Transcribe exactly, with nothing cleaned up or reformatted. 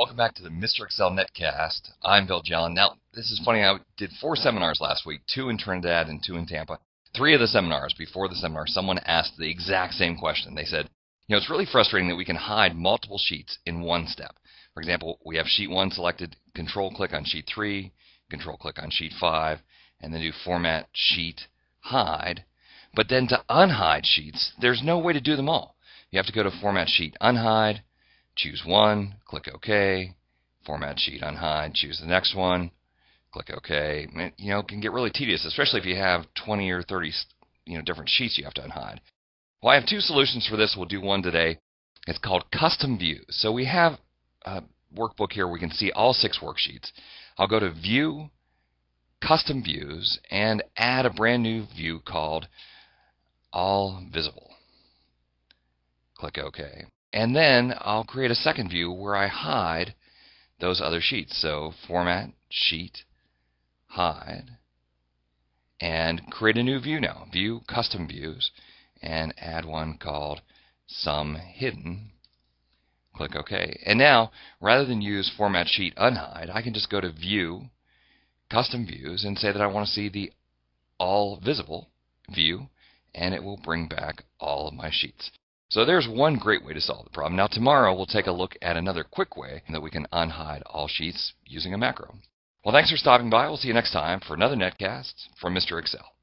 Welcome back to the Mister Excel netcast. I'm Bill Jelen. Now, this is funny. I did four seminars last week, two in Trinidad and two in Tampa. Three of the seminars, before the seminar, someone asked the exact same question. They said, you know, it's really frustrating that we can hide multiple sheets in one step. For example, we have sheet one selected, control click on sheet three, control click on sheet five, and then do format sheet hide. But then to unhide sheets, there's no way to do them all. You have to go to format sheet unhide, choose one, click OK, format sheet unhide, choose the next one, click OK. You know, it can get really tedious, especially if you have twenty or thirty, you know, different sheets you have to unhide. Well, I have two solutions for this. We'll do one today. It's called custom views. So we have a workbook here. We can see all six worksheets. I'll go to View, Custom Views, and add a brand new view called All Visible. Click OK. And then I'll create a second view where I hide those other sheets. So Format, Sheet, Hide, and create a new view now. View, Custom Views, and add one called Some Hidden. Click OK. And now, rather than use Format Sheet Unhide, I can just go to View, Custom Views, and say that I want to see the All Visible view, and it will bring back all of my sheets. So there's one great way to solve the problem. Now tomorrow we'll take a look at another quick way that we can unhide all sheets using a macro. Well, thanks for stopping by. We'll see you next time for another netcast from Mister Excel.